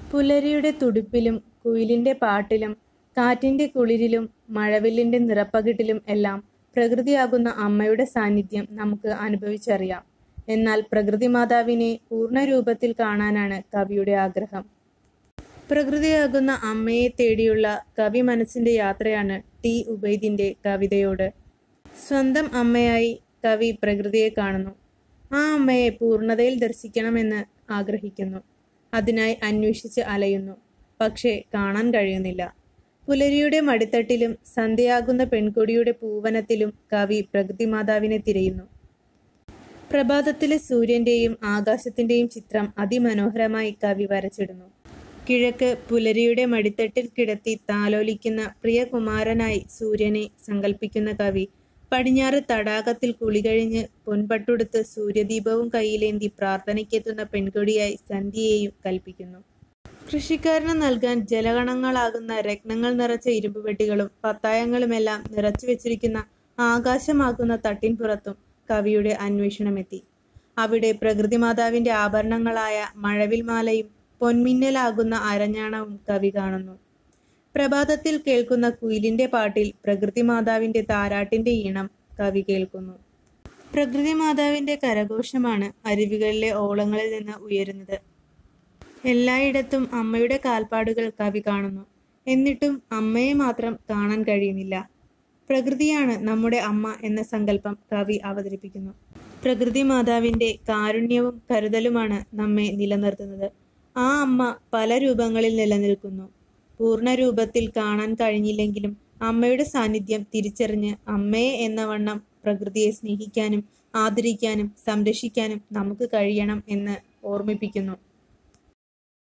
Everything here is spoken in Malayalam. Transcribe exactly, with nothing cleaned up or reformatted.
പുലരിയുടെ തുടിപ്പിലും കുയിലിന്റെ പാട്ടിലും കാറ്റിന്റെ കുളിരിലും മഴവില്ലിന്റെ നിറപ്പകിട്ടിലും എല്ലാം പ്രകൃതിയാകുന്ന അമ്മയുടെ സാന്നിധ്യം നമുക്ക് അനുഭവിച്ചറിയാം. എന്നാൽ പ്രകൃതിമാതാവിനെ പൂർണ്ണരൂപത്തിൽ കാണാനാണ് കവിയുടെ ആഗ്രഹം. പ്രകൃതിയാകുന്ന അമ്മയെ തേടിയുള്ള കവി മനസ്സിന്റെ യാത്രയാണ് ടി ഉബൈദിന്റെ കവിതയോട്. സ്വന്തം അമ്മയായി കവി പ്രകൃതിയെ കാണുന്നു. ആ അമ്മയെ പൂർണ്ണതയിൽ ദർശിക്കണമെന്ന് ആഗ്രഹിക്കുന്നു. അതിനായി അന്വേഷിച്ച് അലയുന്നു. പക്ഷേ കാണാൻ കഴിയുന്നില്ല. പുലരിയുടെ മടിത്തട്ടിലും സന്ധ്യയാകുന്ന പെൺകൊടിയുടെ പൂവനത്തിലും കവി പ്രകൃതിമാതാവിനെ തിരയുന്നു. പ്രഭാതത്തിലെ സൂര്യന്റെയും ആകാശത്തിന്റെയും ചിത്രം അതിമനോഹരമായി കവി വരച്ചിടുന്നു. കിഴക്ക് പുലരിയുടെ മടിത്തട്ടിൽ കിടത്തി താലോലിക്കുന്ന പ്രിയകുമാരനായി സൂര്യനെ സങ്കല്പിക്കുന്ന കവി പടിഞ്ഞാറ് തടാകത്തിൽ കുളികഴിഞ്ഞ് പൊൻപട്ടുടുത്ത് സൂര്യദീപവും കയ്യിലേന്തി പ്രാർത്ഥനയ്ക്കെത്തുന്ന പെൺകൊടിയായി സന്ധ്യയെയും കൽപ്പിക്കുന്നു. കൃഷിക്കാരന് നൽകാൻ ജലഗണങ്ങളാകുന്ന രത്നങ്ങൾ നിറച്ച ഇരുമ്പുപെട്ടികളും പത്തായങ്ങളുമെല്ലാം നിറച്ചു വെച്ചിരിക്കുന്ന ആകാശമാകുന്ന തട്ടിൻപുറത്തും കവിയുടെ അന്വേഷണമെത്തി. അവിടെ പ്രകൃതിമാതാവിന്റെ ആഭരണങ്ങളായ മഴവിൽമാലയും പൊൻമിന്നലാകുന്ന അരഞ്ഞാണവും കവി കാണുന്നു. പ്രഭാതത്തിൽ കേൾക്കുന്ന കുയിലിന്റെ പാട്ടിൽ പ്രകൃതിമാതാവിന്റെ താരാട്ടിന്റെ ഈണം കവി കേൾക്കുന്നു. പ്രകൃതിമാതാവിന്റെ കരഘോഷമാണ് അരുവികളിലെ ഓളങ്ങളിൽ നിന്ന് ഉയരുന്നത്. എല്ലായിടത്തും അമ്മയുടെ കാൽപ്പാടുകൾ കവി കാണുന്നു. എന്നിട്ടും അമ്മയെ മാത്രം കാണാൻ കഴിയുന്നില്ല. പ്രകൃതിയാണ് നമ്മുടെ അമ്മ എന്ന സങ്കല്പം കവി അവതരിപ്പിക്കുന്നു. പ്രകൃതിമാതാവിന്റെ കാരുണ്യവും കരുതലുമാണ് നമ്മെ നിലനിർത്തുന്നത്. ആ അമ്മ പല രൂപങ്ങളിൽ നിലനിൽക്കുന്നു. പൂർണ്ണരൂപത്തിൽ കാണാൻ കഴിഞ്ഞില്ലെങ്കിലും അമ്മയുടെ സാന്നിധ്യം തിരിച്ചറിഞ്ഞ് അമ്മയെ എന്ന വണ്ണം പ്രകൃതിയെ സ്നേഹിക്കാനും ആദരിക്കാനും സംരക്ഷിക്കാനും നമുക്ക് കഴിയണം എന്ന് ഓർമ്മിപ്പിക്കുന്നു.